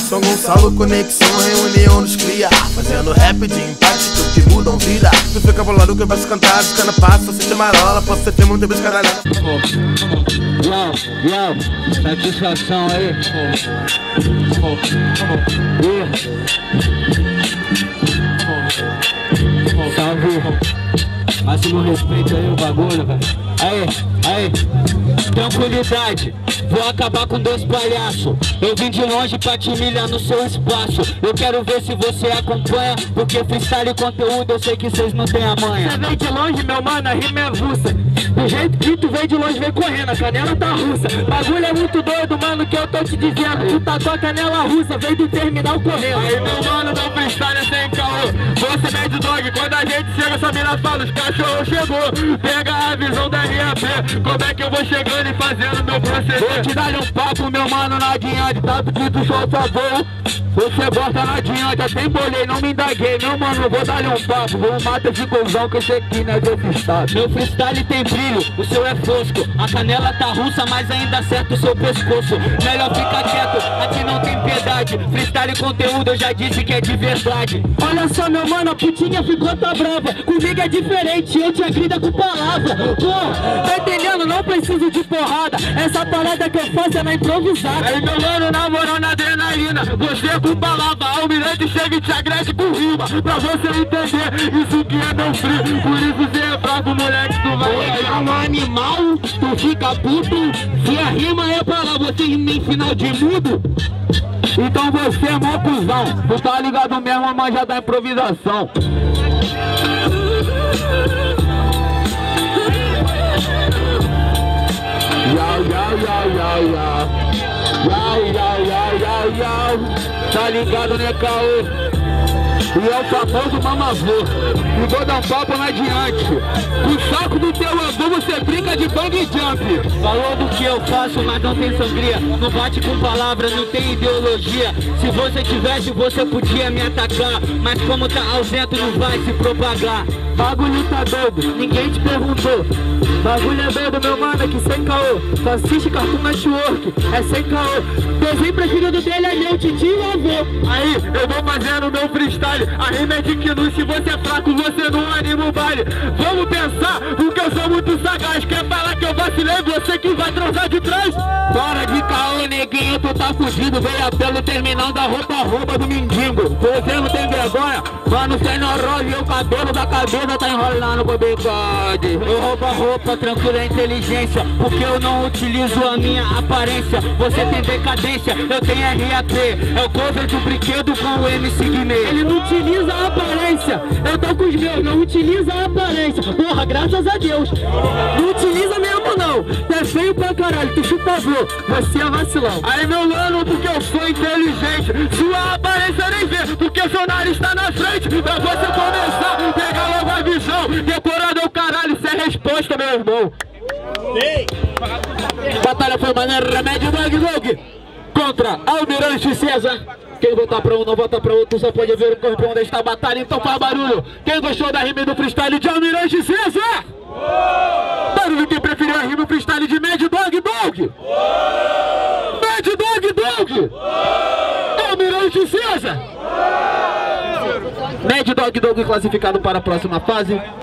São Gonçalo, conexão, reunião nos cria, fazendo rap de empate, tudo que mudam vida. Tu fica bolado que eu posso cantar, fica na paz, só se marola, posso ser muito bem escaralhado. Satisfação aí. Salve. Máximo respeito aí o bagulho, velho. Aí, tranquilidade. Vou acabar com 2 palhaços. Eu vim de longe pra te humilhar no seu espaço. Eu quero ver se você acompanha, porque freestyle e conteúdo eu sei que vocês não têm a manha. Você vem de longe, meu mano, a rima é avulsa. Do jeito que tu vem de longe, vem correndo, a canela tá russa. Bagulho é muito doido, mano, que eu tô te dizendo. Tu tá com a canela russa, vem do terminal correndo. Aí, meu mano, não freestyle sem caô. Você Mad Dog, quando a gente chega, essa mina fala, os cachorros chegou. Pega a visão da RAP, como é que eu vou chegando e fazendo meu proceder. Vou te dar um papo, meu mano, na adiante, tanto que tu solta voo. Você bota na adiante, até embolei, não me indaguei. Meu mano, eu vou dar-lhe um papo, vou matar esse cuzão que esse aqui não é meu freestyle. Meu freestyle tem brilho, o seu é fosco. A canela tá russa, mas ainda acerta o seu pescoço. Melhor ficar quieto, aqui não tem piedade. Freestyle e conteúdo, eu já disse que é de verdade. Olha só, meu mano, a putinha ficou tá brava. Comigo é diferente, eu te agrida com palavra. Pô, tá entendendo? Não preciso de porrada. Essa parada que eu faço é na improvisada. Aí, meu mano, na moral, na adrenalina, você com palavra, almirante chega e te agrede com rima. Pra você entender, isso que é meu frio. Por isso você é fraco, moleque, tu vai pegar um animal, tu fica puto. Se a rima é pra lá, você rima em final de mundo. Então você é mó cuzão. Tu tá ligado mesmo, a manja da improvisação. Tá ligado, né, caô? E é o famoso mamavô. E vou dar um papo na adiante. O saco do teu avô você brinca de bang jump. Falou do que eu faço, mas não tem sangria. Não bate com palavra, não tem ideologia. Se você tivesse, você podia me atacar. Mas como tá ausente, não vai se propagar. Bagulho tá doido, ninguém te perguntou. Bagulho é doido, meu mano, é que sem caô. Tu assiste Cartoon Network, é sem caô. Desenho preferido dele é meu titio e avô. Aí, eu vou fazendo meu freestyle. A rima é de Kinu, se você é fraco, você não anima o baile. Vamos pensar, porque eu sou muito sagaz. Quer falar que eu vacilei, você que vai transar de trás? Bora de caô, neguinho, tu tá fugido. Veio pelo terminal da roupa do mendigo. Você não tem vergonha? Mano, sem neurose, o cabelo da cabeça tá enrolando com o bigode. Eu roubo a roupa, tranquilo, é inteligência, porque eu não utilizo a minha aparência. Você tem decadência, eu tenho RAP. É o cover do brinquedo com o MC Guimê. Ele não utiliza a aparência. Eu tô com os meus, não utiliza a aparência. Porra, graças a Deus. Não utiliza mesmo não. Tu é feio pra caralho, tu chupa avô. Você é vacilão. Aí, meu mano, porque eu sou inteligente. Sua aparência nem vê, porque seu nariz tá na frente. Pra você começar, pega logo a visão. Decorado é o caralho, isso é resposta, meu irmão. Batalha foi maneira, Mad Dog contra Almirante César. Quem votar pra um, não vota pra outro, só pode ver o corpo onde está a batalha, então faz barulho. Quem gostou da rima do freestyle de Almirante César? Barulho quem preferiu a rima freestyle de Mad Dog? Mad Dog! Almirante César! Mad Dog classificado para a próxima fase.